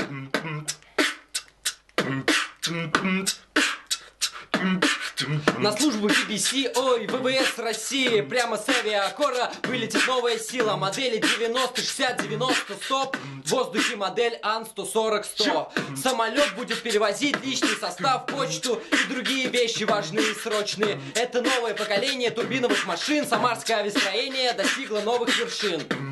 На службу BBC, ой, ВВС России. Прямо с авиакора вылетит новая сила. Модели 90, 60, 90, стоп. В воздухе модель Ан-140-100. Самолет будет перевозить личный состав, почту и другие вещи важные и срочные. Это новое поколение турбиновых машин. Самарское авиастроение достигло новых вершин.